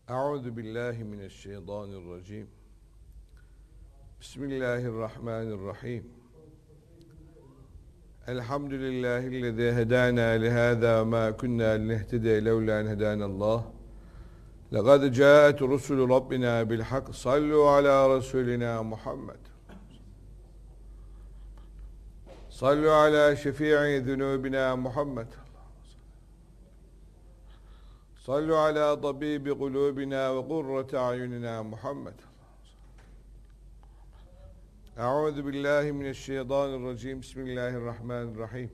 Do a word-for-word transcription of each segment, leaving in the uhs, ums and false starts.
Euzu billahi mineşşeytanirracim. Bismillahirrahmanirrahim. Elhamdülillahillezî hedâna lihâzâ ve mâ kunnâ linehtediye levlâ en hedânallâh. Lekad câet rusulü Rabbina bil hak. Sallu ala Resulina Muhammed. Sallu ala şefî'i zunûbina Muhammed. Sallu ala tabibi kulubina ve kurrati ayunina Muhammed. Euzu billahi mineşşeytanirracim. Bismillahirrahmanirrahim.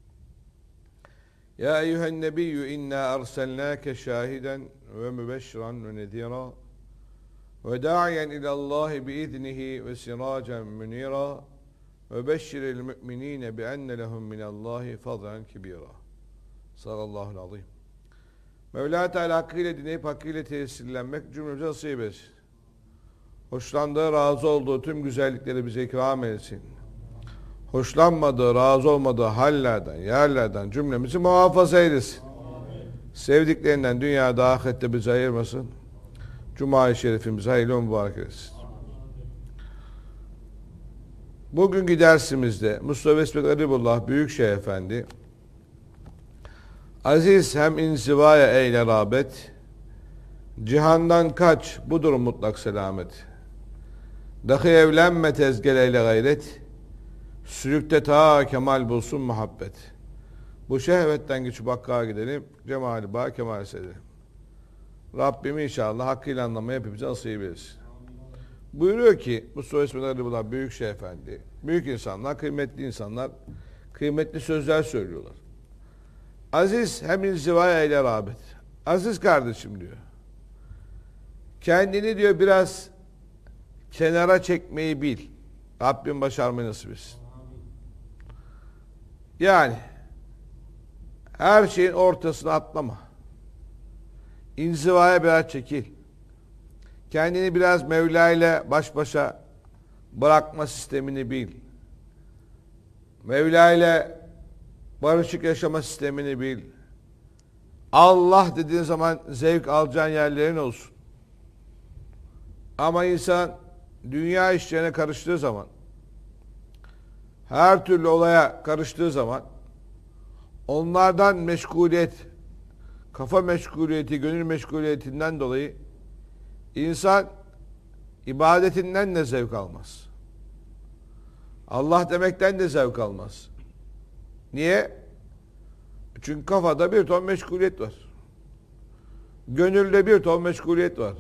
Ya eyyühen nebiyyü inna erselnâke şahiden ve mübeşşiran ve nezîrâ ve da'iyen ilallâhi biiznihi ve sirâcen münîrâ ve beşşiril mü'minîne bi enne lehum minallâhi fadlan kibîrâ. Sadakallahu azîm. Mevla Teala hakkıyla dinleyip hakkıyla tesirlenmek cümlemize nasip etsin. Hoşlandığı, razı olduğu tüm güzellikleri bize ikram etsin. Hoşlanmadığı, razı olmadığı hallerden, yerlerden cümlemizi muhafaza eylesin. Sevdiklerinden dünyada, ahirette bizi ayırmasın. Cuma-i Şerifimizi hayırlı mübarek etsin. Bugünkü dersimizde Mustafa İsmet Garibullah Büyükşehir Efendi aziz hem inzivaya eyle rağbet, cihandan kaç, budur mutlak selamet. Dahi evlenme tezgeleyle gayret, sülükte ta kemal bulsun muhabbet. Bu şehvetten geçip hakka gidelim, cemali ba kemal edelim. Rabbim inşallah hakkıyla anlamayı hepimize nasip etsin. Buyuruyor ki Mustafa İsmet Garibullah Büyükşehir Efendi, büyük insanlar, kıymetli insanlar, kıymetli sözler söylüyorlar. Aziz hem inzivaya ile rağbet. Aziz kardeşim diyor. Kendini diyor biraz kenara çekmeyi bil. Rabbim başarmayı nasip etsin. Yani her şeyin ortasına atlama. İnzivaya biraz çekil. Kendini biraz Mevla ile baş başa bırakma sistemini bil. Mevla ile barışık yaşama sistemini bil. Allah dediğin zaman zevk alacağın yerlerin olsun. Ama insan dünya işlerine karıştığı zaman, her türlü olaya karıştığı zaman, onlardan meşguliyet, kafa meşguliyeti, gönül meşguliyetinden dolayı insan ibadetinden de zevk almaz. Allah demekten de zevk almaz. Niye? Çünkü kafada bir ton meşguliyet var. Gönülde bir ton meşguliyet var.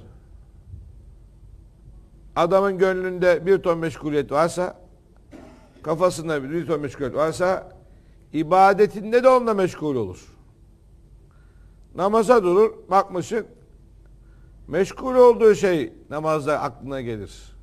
Adamın gönlünde bir ton meşguliyet varsa, kafasında bir ton meşguliyet varsa, ibadetinde de onunla meşgul olur. Namaza durur, bakmışsın, meşgul olduğu şey namazda aklına gelir.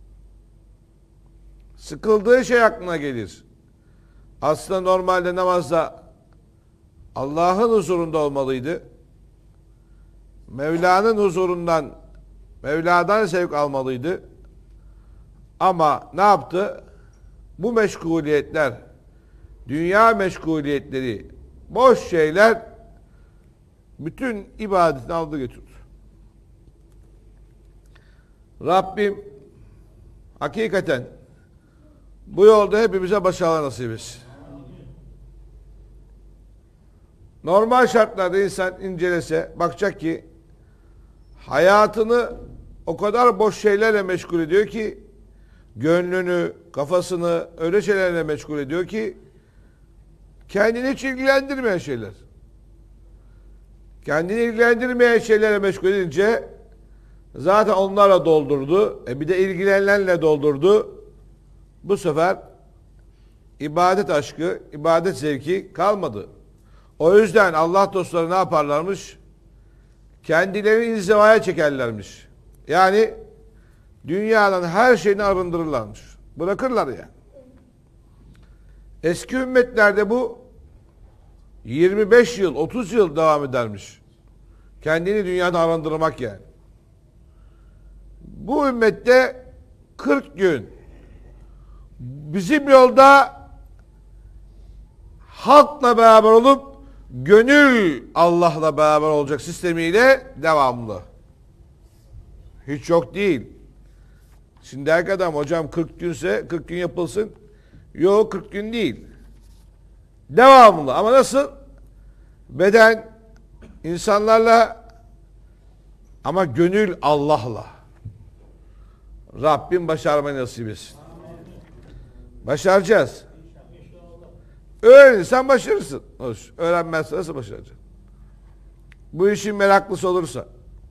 Sıkıldığı şey aklına gelir. Aslında normalde namazda Allah'ın huzurunda olmalıydı. Mevla'nın huzurundan, Mevla'dan zevk almalıydı. Ama ne yaptı? Bu meşguliyetler, dünya meşguliyetleri, boş şeyler bütün ibadetini aldı götürdü. Rabbim hakikaten bu yolda hepimize başarılar nasip etsin. Normal şartlarda insan incelese bakacak ki hayatını o kadar boş şeylerle meşgul ediyor ki, gönlünü, kafasını öyle şeylerle meşgul ediyor ki kendini hiç ilgilendirmeyen şeyler. Kendini ilgilendirmeyen şeylerle meşgul edince zaten onlarla doldurdu. E bir de ilgilenenlerle doldurdu. Bu sefer ibadet aşkı, ibadet zevki kalmadı. O yüzden Allah dostları ne yaparlarmış? Kendilerini inzivaya çekerlermiş. Yani dünyadan her şeyini arındırırlarmış. Bırakırlar yani. Eski ümmetlerde bu yirmi beş yıl, otuz yıl devam edermiş. Kendini dünyadan arındırmak yani. Bu ümmette kırk gün bizim yolda halkla beraber olup gönül Allah'la beraber olacak sistemiyle devamlı. Hiç çok değil. Şimdi her adam hocam kırk günse kırk gün yapılsın. Yok kırk gün değil. Devamlı ama nasıl? Beden insanlarla ama gönül Allah'la. Rabbim başarmayı nasip etsin. Başaracağız. Öğrenirsen başarırsın. Öğrenmezsen nasıl başaracaksın? Bu işin meraklısı olursa.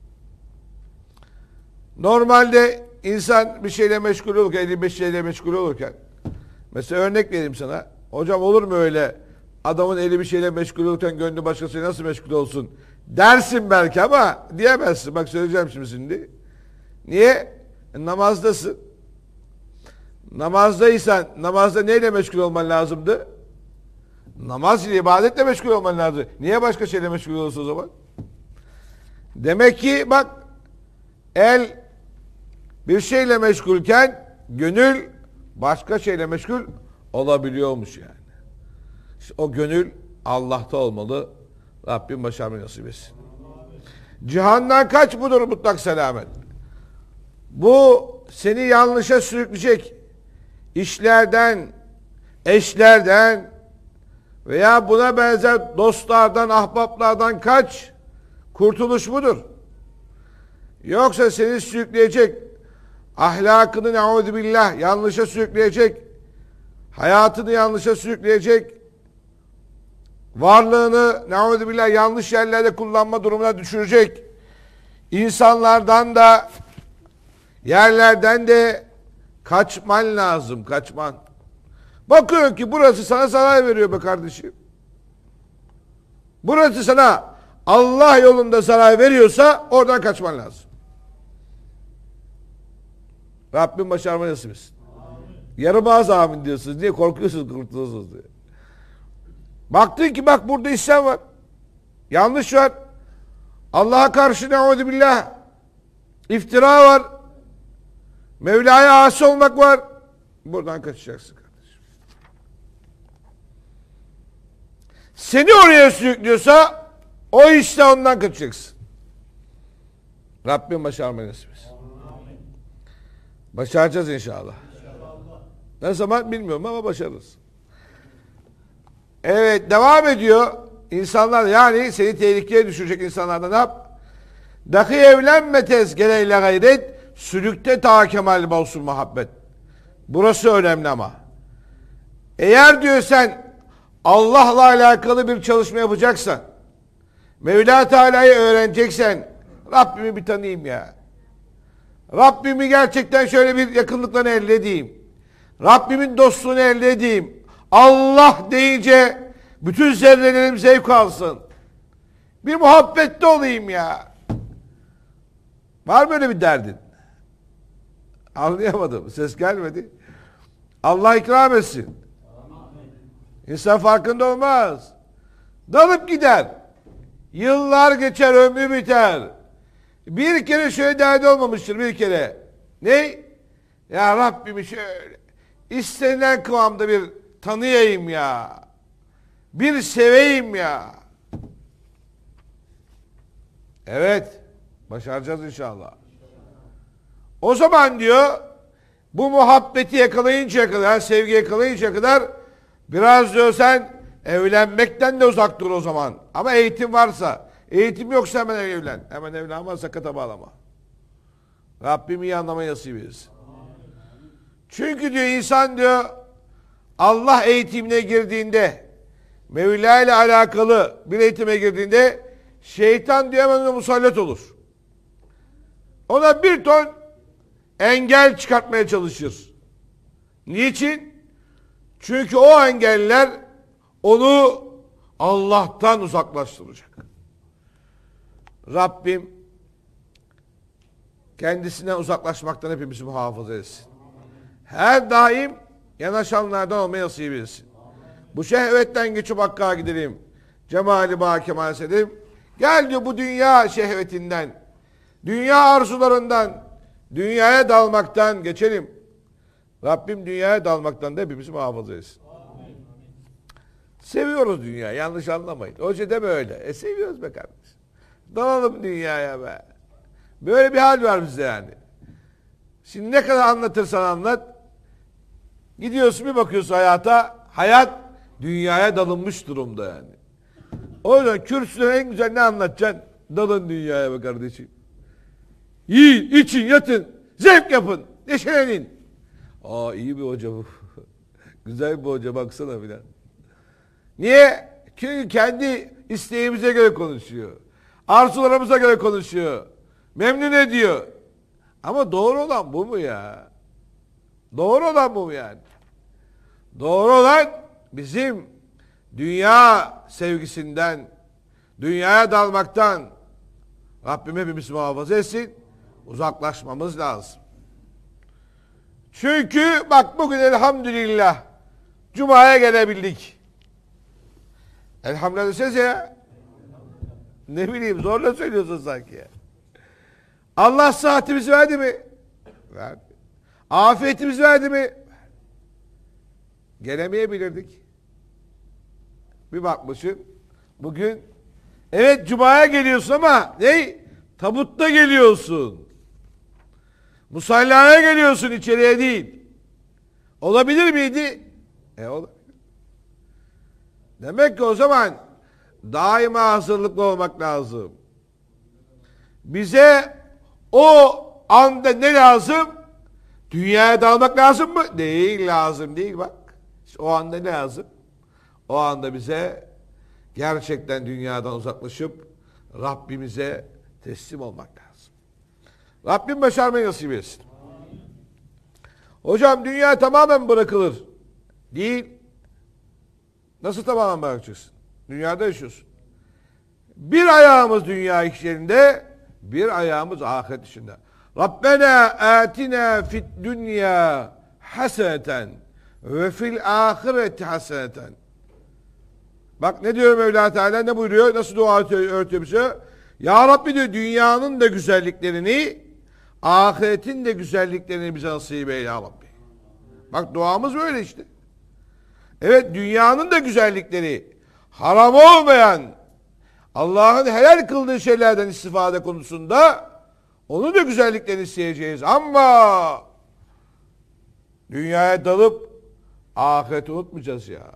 Normalde insan bir şeyle meşgul olurken, elli beş şeyle meşgul olurken, mesela örnek vereyim sana. Hocam olur mu öyle adamın eli bir şeyle meşgul olurken gönlü başkasıyla nasıl meşgul olsun dersin belki ama diyemezsin. Bak söyleyeceğim şimdi şimdi. Niye? E, namazdasın. Namazdaysan namazda neyle meşgul olman lazımdı? Namaz ile ibadetle meşgul olman lazım. Niye başka şeyle meşgul olursun o zaman? Demek ki bak el bir şeyle meşgulken gönül başka şeyle meşgul olabiliyormuş yani. İşte o gönül Allah'ta olmalı. Rabbim başarmayı nasip etsin. Cihandan kaç budur mutlak selamet. Bu seni yanlışa sürükleyecek işlerden, eşlerden veya buna benzer dostlardan, ahbaplardan kaç. Kurtuluş budur. Yoksa seni sürükleyecek, ahlakını ne'udübillah yanlışa sürükleyecek, hayatını yanlışa sürükleyecek, varlığını ne'udübillah yanlış yerlerde kullanma durumuna düşürecek, insanlardan da yerlerden de kaçman lazım, kaçman. Bakıyorum ki burası sana zarar veriyor be kardeşim. Burası sana Allah yolunda zarar veriyorsa oradan kaçman lazım. Rabbim başarmayı nasip etsin. Yarım ağız amin diyorsunuz. Niye korkuyorsunuz, kurtulursunuz diye. Baktın ki bak burada isyan var. Yanlış var. Allah'a karşı ne'udübillah iftira var. Mevla'ya asi olmak var. Buradan kaçacaksın kardeşim. Seni oraya sürüklüyorsa o işte ondan kaçacaksın. Rabbim başarmayı nasip etsin. Başaracağız inşallah. İnşallah. Ne zaman bilmiyorum ama başarırız. Evet devam ediyor. İnsanlar yani seni tehlikeye düşürecek insanlardan ne yap? Dahi evlenme tezkereyle gayret, sülükte ta kemal olsun muhabbet. Burası önemli ama. Eğer diyor sen Allah'la alakalı bir çalışma yapacaksan, Mevla Teala'yı öğreneceksen, Rabbimi bir tanıyayım ya. Rabbimi gerçekten şöyle bir yakınlıkla elde edeyim. Rabbimin dostluğunu elde edeyim. Allah deyince bütün zerrelerim zevk alsın. Bir muhabbette olayım ya. Var mı öyle bir derdin? Anlayamadım. Ses gelmedi. Allah ikram etsin. İnsan farkında olmaz. Dalıp gider. Yıllar geçer, ömrü biter. Bir kere şöyle derdi olmamıştır bir kere. Ne? Ya Rabbimi şöyle istenilen kıvamda bir tanıyayım ya. Bir seveyim ya. Evet. Başaracağız inşallah. O zaman diyor bu muhabbeti yakalayıncaya kadar, sevgi yakalayıncaya kadar biraz diyor sen evlenmekten de uzak dur o zaman. Ama eğitim varsa, eğitim yoksa hemen evlen. Hemen evlenme, sakata bağlama. Rabbim iyi anlamayı nasip etsin. Çünkü diyor insan diyor Allah eğitimine girdiğinde, Mevla ile alakalı bir eğitime girdiğinde şeytan diyor hemen ona musallat olur. Ona bir ton engel çıkartmaya çalışır. Niçin? Çünkü o engeller onu Allah'tan uzaklaştıracak. Rabbim kendisinden uzaklaşmaktan hepimizi muhafaza etsin. Her daim yanaşanlardan olmayı nasip etsin. Bu şehvetten geçip Hakk'a gidelim. Cemali ba kemal sedim. Gel diyor bu dünya şehvetinden, dünya arzularından, dünyaya dalmaktan geçelim. Rabbim dünyaya dalmaktan da hepimizi muhafaza etsin. Amin. Seviyoruz dünyayı, yanlış anlamayın. Hoca deme öyle. E seviyoruz be kardeşim. Dalalım dünyaya be. Böyle bir hal var bizde yani. Şimdi ne kadar anlatırsan anlat. Gidiyorsun bir bakıyorsun hayata. Hayat dünyaya dalınmış durumda yani. O yüzden kürsüde en güzel ne anlatacaksın? Dalın dünyaya be kardeşim. Yiyin, için, yatın, zevk yapın, neşelenin. Aa iyi bir hoca bu. Güzel bir hoca baksana filan. Niye? Çünkü kendi isteğimize göre konuşuyor. Arzularımıza göre konuşuyor. Memnun ediyor. Ama doğru olan bu mu ya? Doğru olan bu mu yani? Doğru olan bizim dünya sevgisinden, dünyaya dalmaktan Rabbim hepimizi muhafaza etsin. Uzaklaşmamız lazım. Çünkü bak bugün elhamdülillah Cuma'ya gelebildik. Elhamdülillah desenize ya. Ne bileyim zorla söylüyorsun sanki ya. Allah sıhhatimizi verdi mi? Verdi. Afiyetimizi verdi mi? Gelemeyebilirdik. Bir bakmışsın bugün evet Cuma'ya geliyorsun ama ne? Tabutta geliyorsun. Musallaya geliyorsun, içeriye değil. Olabilir miydi? E olabilir. Demek ki o zaman daima hazırlıklı olmak lazım. Bize o anda ne lazım? Dünyaya dalmak lazım mı? Değil, lazım değil bak. İşte o anda ne lazım? O anda bize gerçekten dünyadan uzaklaşıp Rabbimize teslim olmak lazım. Rabbim başarmayı nasip etsin. Hocam dünya tamamen bırakılır. Değil. Nasıl tamamen bırakacaksın? Dünyada yaşıyorsun. Bir ayağımız dünya işlerinde, bir ayağımız ahiret işinde. Rabbena atina fid dünya haseneten ve fil ahireti haseneten. Bak ne diyor Mevla Teala, ne buyuruyor? Nasıl dua öğretiyor bize? Ya Rabbi diyor, dünyanın da güzelliklerini, ahiretin de güzelliklerini bize nasip eyle ya Rabbi. Bak duamız böyle işte. Evet, dünyanın da güzellikleri, haram olmayan, Allah'ın helal kıldığı şeylerden istifade konusunda onun da güzelliklerini isteyeceğiz. Ama dünyaya dalıp ahireti unutmayacağız ya.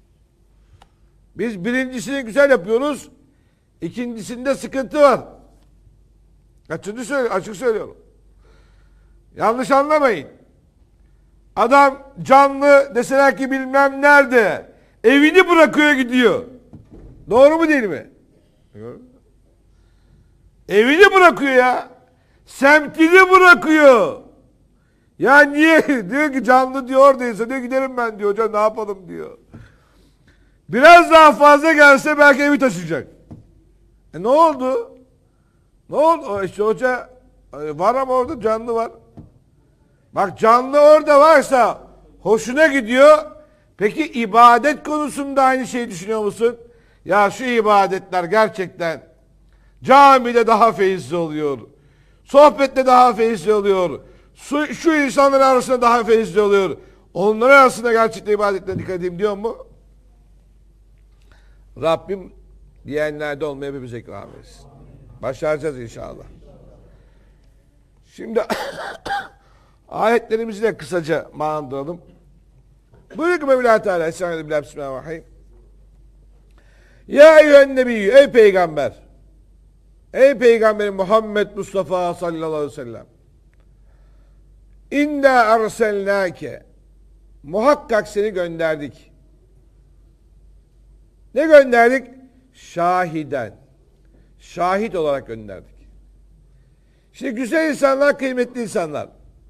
Biz birincisini güzel yapıyoruz, ikincisinde sıkıntı var. Kaçıncı söylüyorum, açık söylüyorum. Yanlış anlamayın. Adam canlı deseler ki bilmem nerede, evini bırakıyor gidiyor. Doğru mu değil mi? Evini bırakıyor ya. Semtini bırakıyor. Ya niye? Diyor ki canlı diyor oradaysa diyor giderim ben diyor. Hocam ne yapalım diyor. Biraz daha fazla gelse belki evi taşıyacak. E ne oldu? Ne oldu? İşte hoca var ama orada canlı var. Bak canlı orada varsa hoşuna gidiyor. Peki ibadet konusunda aynı şeyi düşünüyor musun? Ya şu ibadetler gerçekten camide daha feyizli oluyor. Sohbette daha feyizli oluyor. Şu, şu insanlar arasında daha feyizli oluyor. Onlar arasında gerçekten ibadetle dikkat edeyim diyor mu? Rabbim diyenlerde olmaya hepimize ikram etsin. Başaracağız inşallah. Şimdi ayetlerimizi de kısaca manandıralım. Buyuruyor ki Mevla Teala Estağfirullah Bismillahirrahmanirrahim. Ya eyyühen nebiyyü, ey peygamber, ey peygamberim Muhammed Mustafa sallallahu aleyhi ve sellem, İnna arselnâke, muhakkak seni gönderdik. Ne gönderdik? Şahiden, şahit olarak gönderdik. Şimdi güzel insanlar, kıymetli insanlar,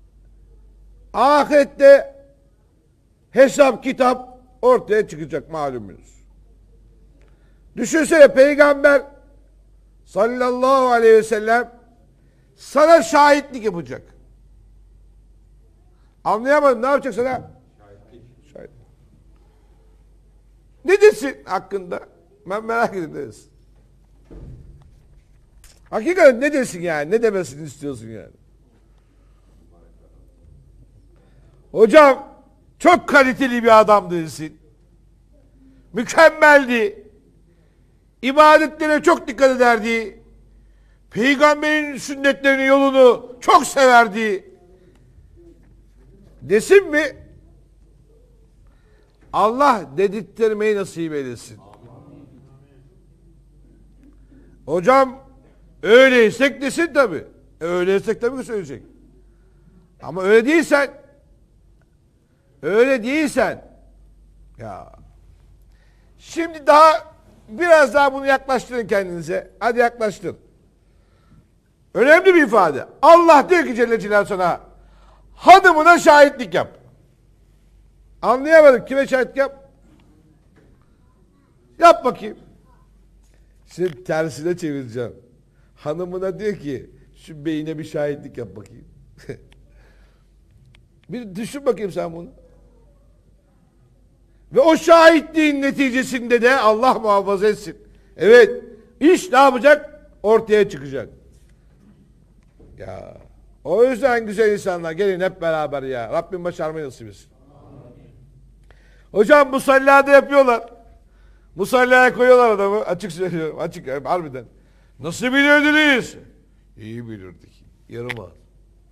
ahirette hesap kitap ortaya çıkacak malumunuz. Düşünsene peygamber sallallahu aleyhi ve sellem sana şahitlik yapacak. Anlayamadım, ne yapacak sana? Şahitlik. Şahit. Ne desin hakkında? Ben merak ediyorum. Hakikaten ne desin yani? Ne demesini istiyorsun yani? Hocam çok kaliteli bir adam desin. Mükemmeldi. İbadetlere çok dikkat ederdi. Peygamberin sünnetlerini, yolunu çok severdi desin mi? Allah dedirttirmeyi nasip eylesin. Hocam öyleysek desin tabi. Öyleysek tabi ki söyleyecek. Ama öyle değilsen öyle değilsen ya şimdi daha biraz daha bunu yaklaştırın kendinize. Hadi yaklaştır. Önemli bir ifade. Allah diyor ki Celle Celaluhu sana hanımına şahitlik yap. Anlayamadık. Kime şahitlik yap? Yap bakayım. Şimdi tersine çevireceğim. Hanımına diyor ki şu beyine bir şahitlik yap bakayım. Bir düşün bakayım sen bunu. Ve o şahitliğin neticesinde de Allah muhafaza etsin. Evet. İş ne yapacak? Ortaya çıkacak. Ya. O yüzden güzel insanlar gelin hep beraber ya. Rabbim başarmayı nasip etsin. Hocam musallada yapıyorlar. Musallaya koyuyorlar adamı. Açık söylüyorum. Açık harbiden. Nasıl biliyordunuz? İyi bilirdik. Yarım ağız.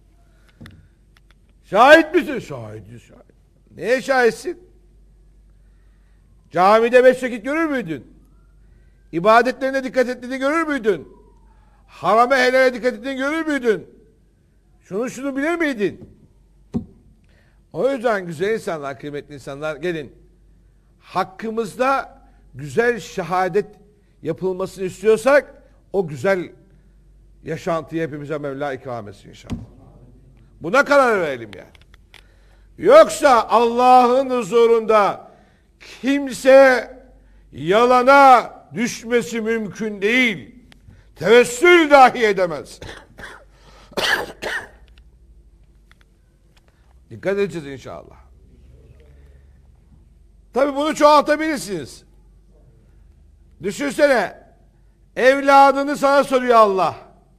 Şahit misin? Şahidiz şahit. Neye şahitsin? Camide beş vakit görür müydün? İbadetlerine dikkat ettiğini görür müydün? Harama helale dikkat ettiğini görür müydün? Şunu şunu bilir miydin? O yüzden güzel insanlar, kıymetli insanlar gelin. Hakkımızda güzel şehadet yapılmasını istiyorsak o güzel yaşantıyı hepimize Mevla ikram etsin inşallah. Buna karar verelim yani. Yoksa Allah'ın huzurunda kimse yalana düşmesi mümkün değil. Tevessül dahi edemez. Dikkat edeceğiz inşallah. Tabi bunu çoğaltabilirsiniz. Düşünsene, evladını sana soruyor Allah.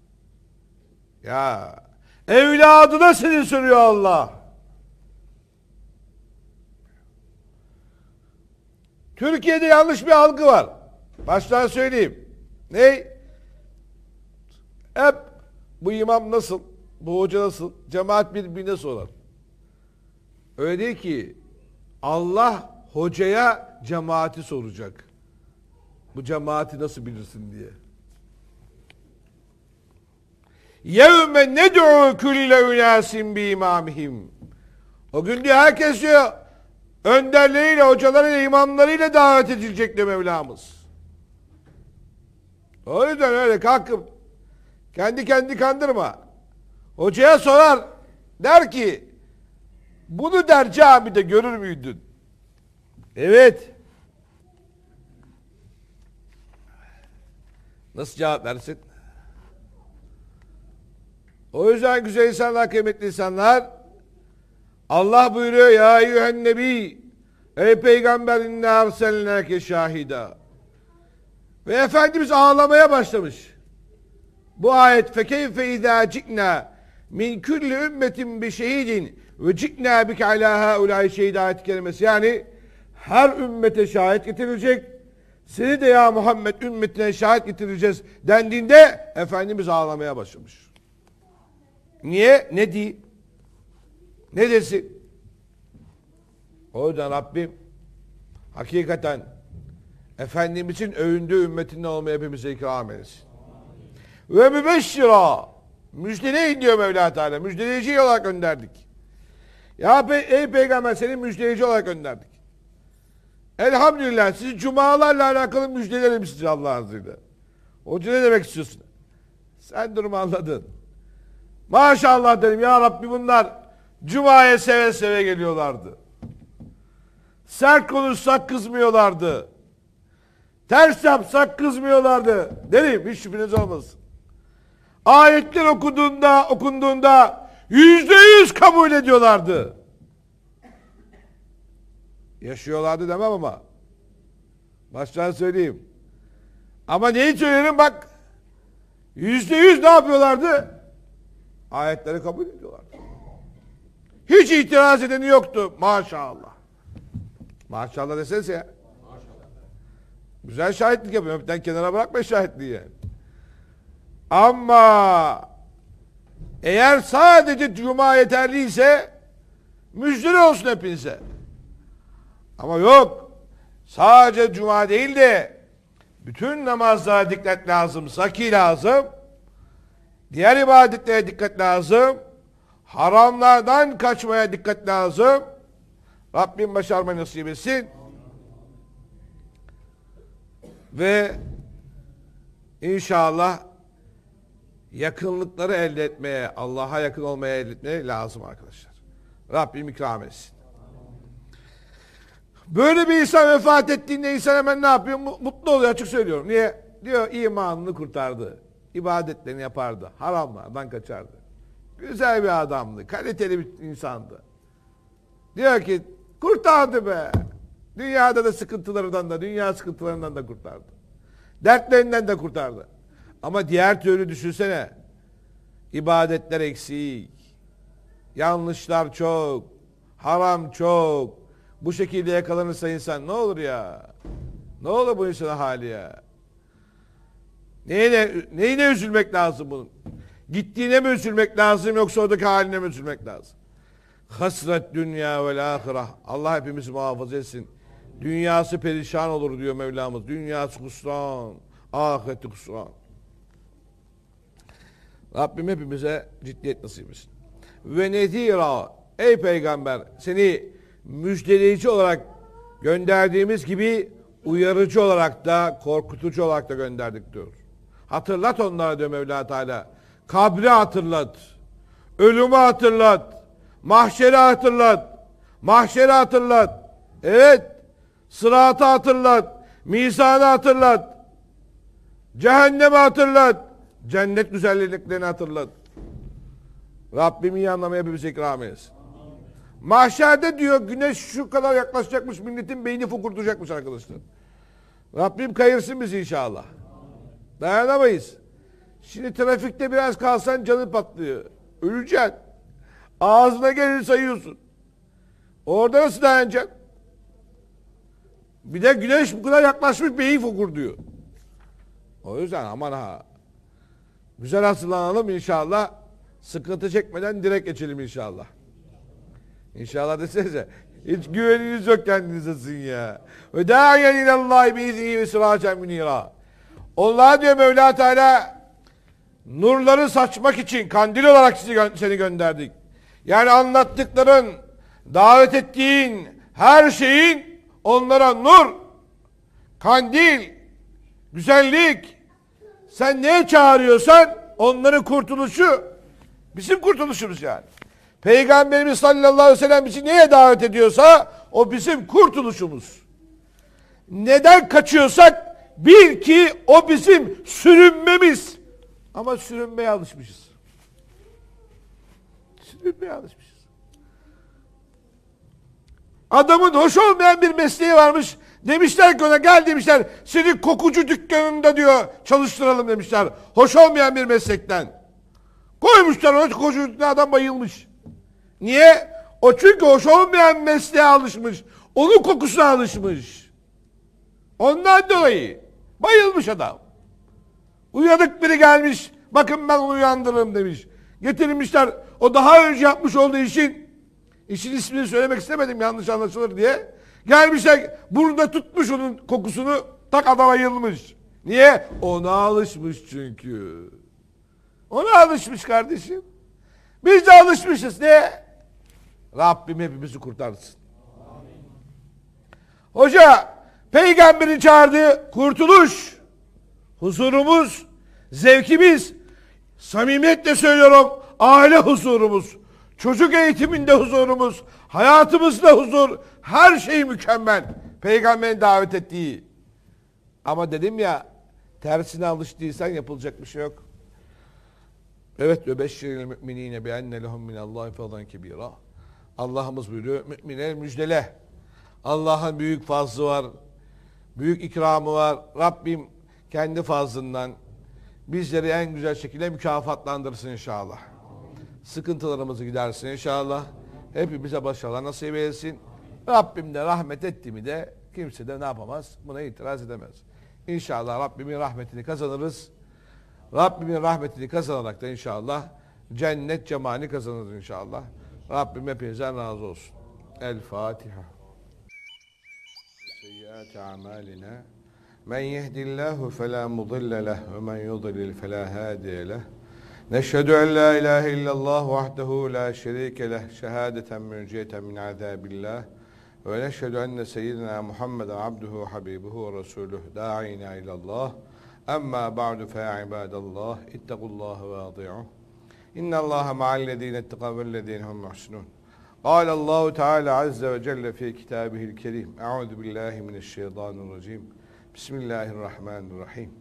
Ya, evladına seni soruyor Allah. Türkiye'de yanlış bir algı var. Baştan söyleyeyim. Ne? Hep bu imam nasıl, bu hoca nasıl, cemaat birbirine sorar. Öyle değil ki Allah hocaya cemaati soracak. Bu cemaati nasıl bilirsin diye. Yevme ned'u külle ünasin bi imamihim. O gün diyor herkes diyor önderleriyle, hocalarıyla, imamlarıyla davet edilecek diyor Mevlamız. O yüzden öyle kalkıp kendi kendi kandırma. Hocaya sorar, der ki bunu der camide görür müydün? Evet. Nasıl cevap versin? O yüzden güzel insanlar, kıymetli insanlar, Allah buyuruyor ya eyyühen nebi, ey peygamber inne arselnâke şahida. Ve Efendimiz ağlamaya başlamış. Bu ayet fekeyfe izâ ciknâ min külli ümmetin bi şehidin ve ciknâ bike alâ hâulâi şehîd ayet kelimesi. Yani her ümmete şahit getirilecek. Seni de ya Muhammed ümmetine şahit getireceğiz dendiğinde Efendimiz ağlamaya başlamış. Niye? Ne diye? Ne desin? O yüzden Rabbim hakikaten Efendimizin övündüğü ümmetinden olmaya hepimize ikram etsin. Ve mübeşşira, müjdeleyin diyor Mevla Teala. Müjdeleyici olarak gönderdik. Ya pe ey peygamber seni müjdeleyici olarak gönderdik. Elhamdülillah sizi cumalarla alakalı müjdelerim size Allah'ın izniyle. Hoca ne demek istiyorsun? Sen durumu anladın. Maşallah dedim ya Rabbi bunlar cumaya seve seve geliyorlardı. Sert konuşsak kızmıyorlardı. Ters yapsak kızmıyorlardı. Derim hiç şüpheniz olmasın. Ayetler okuduğunda, okunduğunda yüzde yüz kabul ediyorlardı. Yaşıyorlardı demem ama. Baştan söyleyeyim. Ama neyi söylerim bak. Yüzde yüz ne yapıyorlardı? Ayetleri kabul ediyorlardı. Hiç itiraz edeni yoktu. Maşallah. Maşallah desenize ya. Maşallah. Güzel şahitlik yapıyor. Öpten kenara bırakma şahitliği yani. Ama eğer sadece cuma yeterliyse müjdeli olsun hepinize. Ama yok. Sadece cuma değil de bütün namazlara dikkat lazım, saki lazım. Diğer ibadetlere dikkat lazım. Haramlardan kaçmaya dikkat lazım. Rabbim başarmayı nasip etsin. Ve inşallah yakınlıkları elde etmeye, Allah'a yakın olmaya elde etmeye lazım arkadaşlar. Rabbim ikram etsin. Böyle bir insan vefat ettiğinde insan hemen ne yapıyor? Mutlu oluyor, açık söylüyorum. Niye? Diyor imanını kurtardı. İbadetlerini yapardı. Haramlardan kaçardı. Güzel bir adamdı. Kaliteli bir insandı. Diyor ki kurtardı be. Dünyada da sıkıntılarından da, dünya sıkıntılarından da kurtardı. Dertlerinden de kurtardı. Ama diğer türlü düşünsene. İbadetler eksik. Yanlışlar çok. Haram çok. Bu şekilde yakalanırsa insan ne olur ya? Ne olur bu insanın hali ya? Neyine, neyine üzülmek lazım bunun? Gittiğine mi üzülmek lazım yoksa oradaki haline mi üzülmek lazım? Hasret dünya vel ahireh. Allah hepimizi muhafaza etsin. Dünyası perişan olur diyor Mevlamız. Dünyası husran, ahireti husran. Rabbim hepimize ciddiyet nasip etsin. Ve nezira, ey peygamber, seni müjdeleyici olarak gönderdiğimiz gibi uyarıcı olarak da, korkutucu olarak da gönderdik diyor. Hatırlat onlara diyor Mevla Teala. Kabri hatırlat. Ölümü hatırlat. Mahşeri hatırlat. Mahşeri hatırlat. Evet. Sıratı hatırlat. Mizanı hatırlat. Cehennemi hatırlat. Cennet güzelliklerini hatırlat. Rabbim iyi anlamaya hepimize ikram etsin. Mahşerde diyor güneş şu kadar yaklaşacakmış, milletin beyni fokurdayacakmış arkadaşlar. Rabbim kayırsın bizi inşallah. Dayanamayız. Şimdi trafikte biraz kalsan canı patlıyor. Öleceksin. Ağzına gelir sayıyorsun. Orada nasıl dayanacaksın? Bir de güneş bu kadar yaklaşmış beyin fokur diyor. O yüzden aman ha. Güzel hazırlanalım inşallah. Sıkıntı çekmeden direkt geçelim inşallah. İnşallah desenize. Hiç güveniniz yok kendinize sizin ya. Ve dâyen ilallâhi biizni ve sirâcen münîrâ. Allah diyor Mevla Teala nurları saçmak için kandil olarak sizi gö seni gönderdik. Yani anlattıkların, davet ettiğin her şeyin onlara nur, kandil, güzellik. Sen neye çağırıyorsan onların kurtuluşu bizim kurtuluşumuz yani. Peygamberimiz sallallahu aleyhi ve sellem bizi neye davet ediyorsa o bizim kurtuluşumuz. Neden kaçıyorsak bil ki o bizim sürünmemiz. Ama sürünmeye alışmışız. Sürünmeye alışmışız. Adamın hoş olmayan bir mesleği varmış. Demişler ki ona gel demişler. Seni kokucu dükkanında diyor çalıştıralım demişler. Hoş olmayan bir meslekten. Koymuşlar ona kokucu dükkanına adam bayılmış. Niye? O çünkü hoş olmayan mesleğe alışmış. Onun kokusuna alışmış. Ondan dolayı bayılmış adam. Uyanık biri gelmiş. Bakın ben onu uyandırırım demiş. Getirmişler. O daha önce yapmış olduğu işin işin ismini söylemek istemedim yanlış anlaşılır diye. Gelmişler burnunda tutmuş onun kokusunu tak adam bayılmış. Niye? Ona alışmış çünkü. Ona alışmış kardeşim. Biz de alışmışız. Ne? Rabbim hepimizi kurtarsın. Amin. Hoca, peygamberin çağırdığı kurtuluş, huzurumuz, zevkimiz, samimiyetle söylüyorum, aile huzurumuz, çocuk eğitiminde huzurumuz, hayatımızda huzur, her şey mükemmel. Peygamberin davet ettiği. Ama dedim ya, tersine alıştıysan yapılacak bir şey yok. Evet ve beşşiril müminine bi enne lehum minallahi fadlan kebira. Allah'ımız buyuruyor, müminler müjdele. Allah'ın büyük fazlı var, büyük ikramı var. Rabbim kendi fazlından bizleri en güzel şekilde mükafatlandırsın inşallah. Sıkıntılarımızı gidersin inşallah. Hepimize başarılar nasip etsin. Rabbim de rahmet etti mi de kimse de ne yapamaz? Buna itiraz edemez. İnşallah Rabbimin rahmetini kazanırız. Rabbimin rahmetini kazanarak da inşallah cennet cemalini kazanırız inşallah. Rabbim hepinizden razı olsun. El Fatiha. Seyyiat amalina. Men yehdillahu fela mudille leh ve men yudlil fela hadiye leh. Neşhedü en la ilahe illallah vahdehu la şerike leh şehadeten münciyeten min azabillah. Ve neşhedü enne seyyidina Muhammeden abduhu habibuhu ve resuluh da'ina ilallah. Amma ba'du fe ibadallah ittaqullaha ve ati'uh. İnnallaha ma'allezine ittaqav vellezine hum muhsinun. قال الله تعالى عز وجل في كتابه الكريم أعوذ بالله من الشيطان الرجيم بسم الله الرحمن الرحيم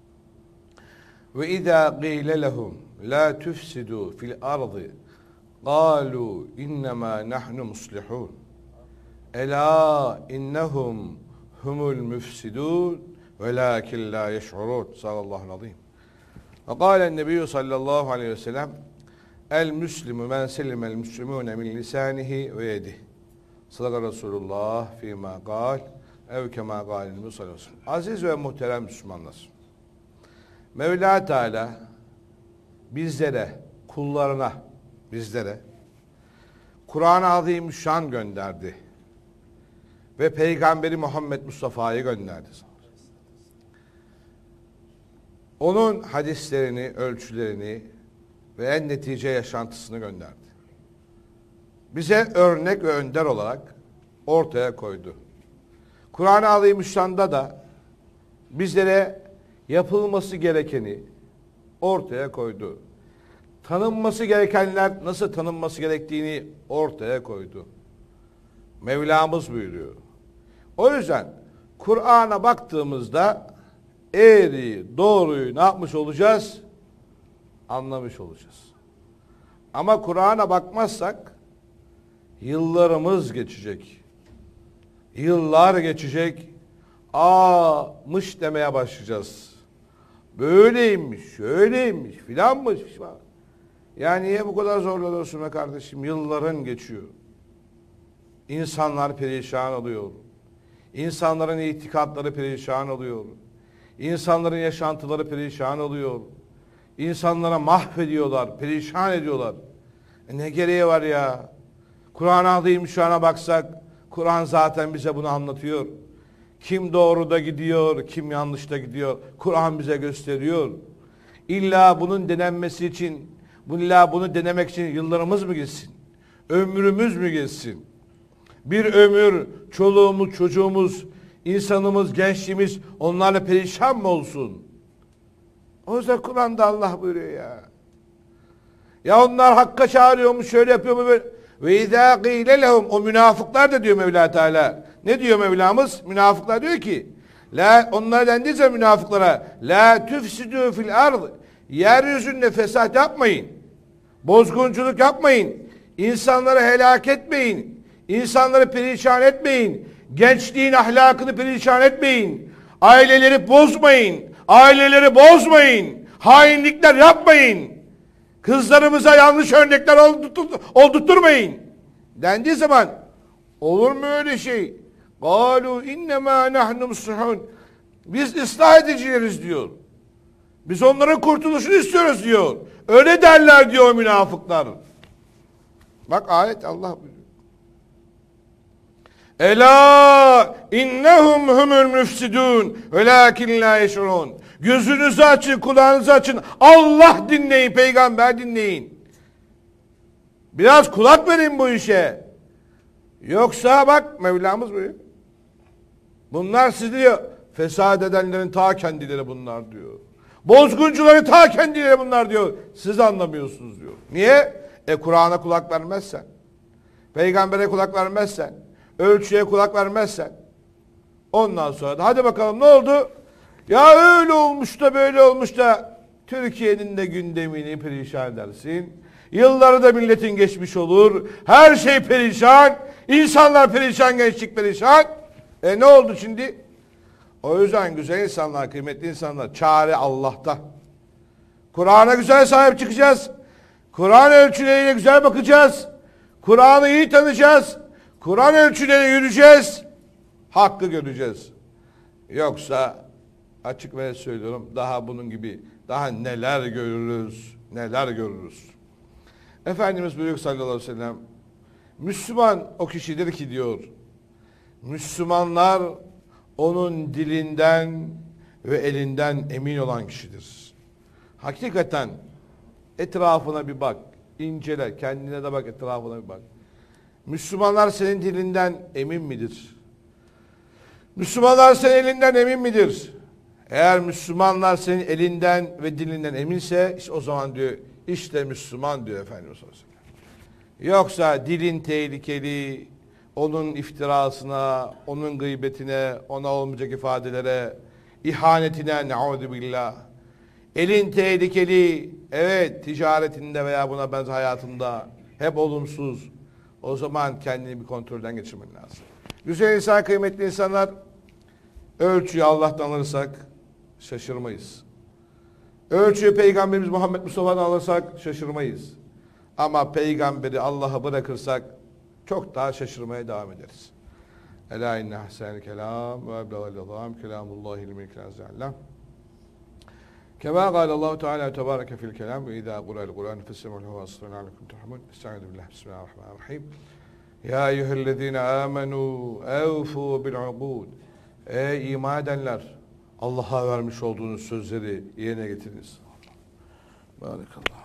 وإذا قيل لهم لا تفسدوا في الأرض قالوا إنما نحن مصلحون ألا إنهم هم المفسدون ولكن لا يشعرون صلى الله العظيم وقال النبي صلى الله عليه وسلم El-Müslümü men selimel müslümûne min lisânihi ve yedih. Sadaka Resulullah fîmâ gâl ev kemâ gâlil musallasın. Aziz ve muhterem Müslümanlar. Mevla Teala bizlere, kullarına, bizlere Kur'an-ı Azimüşşan gönderdi. Ve Peygamberi Muhammed Mustafa'yı gönderdi. Onun hadislerini, ölçülerini ve en netice yaşantısını gönderdi. Bize örnek ve önder olarak ortaya koydu. Kur'an-ı Azimüşşan'da da bizlere yapılması gerekeni ortaya koydu. Tanınması gerekenler nasıl tanınması gerektiğini ortaya koydu. Mevlamız buyuruyor. O yüzden Kur'an'a baktığımızda eğri, doğruyu ne yapmış olacağız? Anlamış olacağız. Ama Kur'an'a bakmazsak yıllarımız geçecek. Yıllar geçecek. A'mış demeye başlayacağız. Böyleymiş, şöyleymiş, filanmış. Ya niye bu kadar zorlanıyorsun be kardeşim? Yılların geçiyor. İnsanlar perişan oluyor. İnsanların itikatları perişan oluyor. İnsanların yaşantıları perişan oluyor. İnsanlara mahvediyorlar, perişan ediyorlar. E ne gereği var ya? Kur'an-ı Azimüşşan'a baksak, Kur'an zaten bize bunu anlatıyor. Kim doğruda gidiyor, kim yanlışta gidiyor. Kur'an bize gösteriyor. İlla bunun denenmesi için, illa bunu denemek için yıllarımız mı geçsin? Ömrümüz mü geçsin? Bir ömür çoluğumuz, çocuğumuz, insanımız, gençliğimiz onlarla perişan mı olsun? O yüzden Kur'an'da Allah buyuruyor ya. Ya onlar hakka çağırıyormuş, şöyle yapıyor mu böyle. Ve izâ qîle lehum, o münafıklar da diyor Mevla Teala. Ne diyor Mevlamız? Münafıklar diyor ki, la, onlar dendiyse münafıklara, la tüfsidû fil ard, yeryüzünde fesat yapmayın. Bozgunculuk yapmayın. İnsanları helak etmeyin. İnsanları perişan etmeyin. Gençliğin ahlakını perişan etmeyin. Aileleri bozmayın. Aileleri bozmayın. Hainlikler yapmayın. Kızlarımıza yanlış örnekler oldurtturmayın. Dendiği zaman olur mu öyle şey? قَالُوا اِنَّمَا نَحْنُ مُسْلِحُونَ Biz ıslah edicileriz diyor. Biz onların kurtuluşunu istiyoruz diyor. Öyle derler diyor münafıklar. Bak ayet Allah buyuruyor. Ela innehum humul müfsidun velakin la yeşurun. Gözünüzü açın, kulağınızı açın. Allah dinleyin, peygamber dinleyin. Biraz kulak verin bu işe. Yoksa bak Mevlamız buyuruyor. Bunlar siz diyor, fesat edenlerin ta kendileri bunlar diyor. Bozguncuların ta kendileri bunlar diyor. Siz anlamıyorsunuz diyor. Niye? E Kur'an'a kulak vermezsen, peygambere kulak vermezsen, ölçüye kulak vermezsen, ondan sonra da hadi bakalım ne oldu? Ya öyle olmuş da böyle olmuş da Türkiye'nin de gündemini perişan edersin. Yılları da milletin geçmiş olur. Her şey perişan. İnsanlar perişan, gençlik perişan. E ne oldu şimdi? O yüzden güzel insanlar, kıymetli insanlar, çare Allah'ta. Kur'an'a güzel sahip çıkacağız. Kur'an ölçüleriyle güzel bakacağız. Kur'an'ı iyi tanıyacağız. Kur'an ölçüleriyle yürüyeceğiz. Hakkı göreceğiz. Yoksa açık ve söylüyorum, daha bunun gibi daha neler görürüz, neler görürüz. Efendimiz buyuruyor sallallahu aleyhi ve sellem, Müslüman o kişidir ki diyor, Müslümanlar onun dilinden ve elinden emin olan kişidir. Hakikaten etrafına bir bak, incele, kendine de bak, etrafına bir bak. Müslümanlar senin dilinden emin midir? Müslümanlar senin elinden emin midir? Eğer Müslümanlar senin elinden ve dilinden eminse, işte o zaman diyor, işte Müslüman diyor Efendimiz sallallahu aleyhi ve sellem. Yoksa dilin tehlikeli, onun iftirasına, onun gıybetine, ona olmayacak ifadelere, ihanetine, ne'udubillah. Elin tehlikeli, evet, ticaretinde veya buna benzer hayatında hep olumsuz. O zaman kendini bir kontrolden geçirmen lazım. Güzel insan, kıymetli insanlar, ölçüyü Allah'tan alırsak şaşırmayız. Ölçüyü Peygamberimiz Muhammed Mustafa'dan alırsak şaşırmayız. Ama Peygamberi Allah'a bırakırsak çok daha şaşırmaya devam ederiz. Ela inne ahsenel kelam ve eblegal azam kelamullahil melikil azza. Kema kâle Allahu Teala tebareke fil kelam ve izâ qura'l Kur'an festemû lehu ve asgînû aleyküm turhamun. Estaizu billah. Bismillahirrahmanirrahim. Ya eyyühellezîne âmenû evfû bil ukûd. Ey iman edenler, Allah'a vermiş olduğunuz sözleri yerine getiriniz. Barakallahu.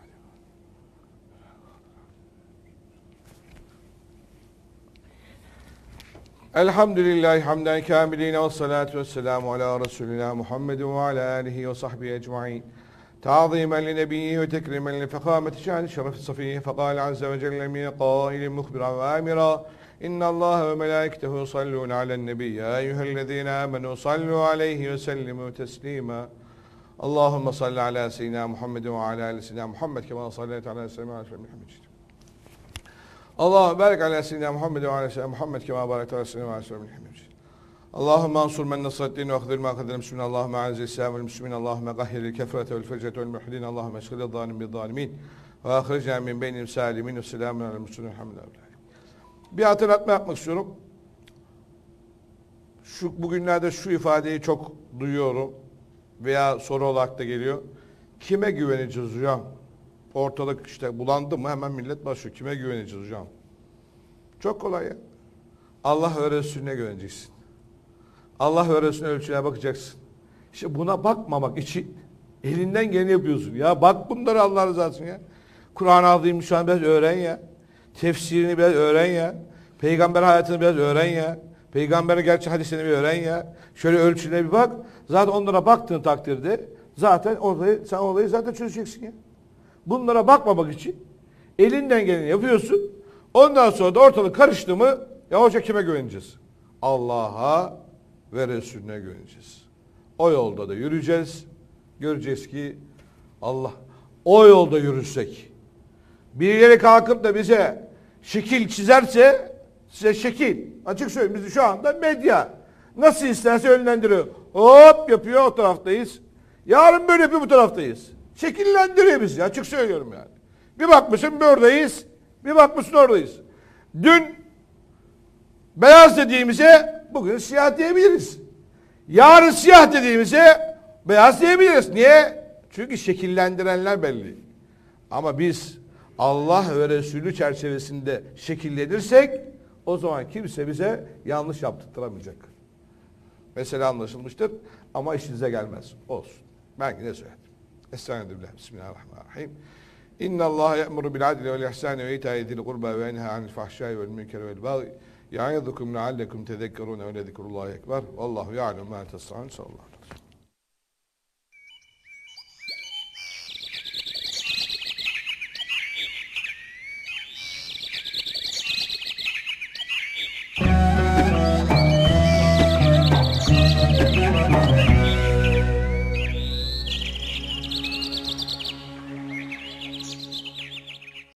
Elhamdülillahi hamden kâmilîne ve salâtu ve selâmu alâ Resulina Muhammedin ve alâ âlihi ve sahbihi ecma'in. Ta'zîmen li nebiyyi ve tekrimen li fekâmeti şâni şeref safiyyi fekâle azze ve celle min qâilin muhbiran ve âmira. İnna Allâhe ve melâiketehu yusallûne alen nebi. Ya eyyühellezîne âmenû sallû aleyhi ve sellimû teslîmâ. Allahümme salli alâ seyyidina Muhammedin ve alâ âli seyyidina Muhammed kemâ salleyte alâ seyyidina Muhammed. Allahümme barik ala seyyidina Muhammed ve ala seyyidina Muhammed kema barakte ala seyyidina ve ala seyyidina Muhammed. Allahümme ansur men nasreddin ve akdir ma kadir müslümin. Allahümme aziz islam ve müslümin. Allahümme gahhiril kefrete vel fecrete vel muhdin. Allahümme eşgilil zalim bil zalimin. Ve ahiricna min beynim salimin ve selamun alel müslümin. Elhamdülillah. Bir hatırlatma yapmak istiyorum. Şu, bugünlerde şu ifadeyi çok duyuyorum veya soru olarak da geliyor. Kime güveneceğiz hocam? Ortalık işte bulandı mı hemen millet başlıyor. Kime güveneceğiz hocam? Çok kolay ya. Allah ve Resulüne güveneceksin. Allah ve Resulüne ölçüye bakacaksın. İşte buna bakmamak için elinden geleni yapıyorsun. Ya bak bunları Allah rızası için ya. Kur'an-ı Azim'i şu an biraz öğren ya. Tefsirini biraz öğren ya. Peygamber hayatını biraz öğren ya. Peygamberin gerçek hadisini bir öğren ya. Şöyle ölçüne bir bak. Zaten onlara baktığın takdirde zaten olayı, sen olayı zaten çözeceksin ya. Bunlara bakmamak için elinden geleni yapıyorsun. Ondan sonra da ortalık karıştı mı ya hoca kime güveneceğiz? Allah'a ve Resulüne güveneceğiz. O yolda da yürüyeceğiz. Göreceğiz ki Allah o yolda yürürsek birileri kalkıp da bize şekil çizerse size şekil. Açık söyleyeyim bizi şu anda medya nasıl isterse yönlendiriyor. Hop yapıyor o taraftayız. Yarın böyle yapıyor bu taraftayız. Şekillendiriyor bizi. Açık söylüyorum yani. Bir bakmışsın buradayız. Bir bakmışsın oradayız. Dün beyaz dediğimize bugün siyah diyebiliriz. Yarın siyah dediğimize beyaz diyebiliriz. Niye? Çünkü şekillendirenler belli. Ama biz Allah ve Resulü çerçevesinde şekillenirsek o zaman kimse bize yanlış yaptırtamayacak. Mesela anlaşılmıştır ama işinize gelmez. Olsun. Ben yine söyledim. Estağfirullah. Bismillahirrahmanirrahim. İnna Allah ya'muru bil adli vel ihsani ve ita'i zil kurba ve yenha anil fahşai vel münkeri vel baghi. Ya'izukum leallekum tezekkerun ve le zikrullahi ekber. Vallahu ya'lemu ma tesna'un. Sallallahu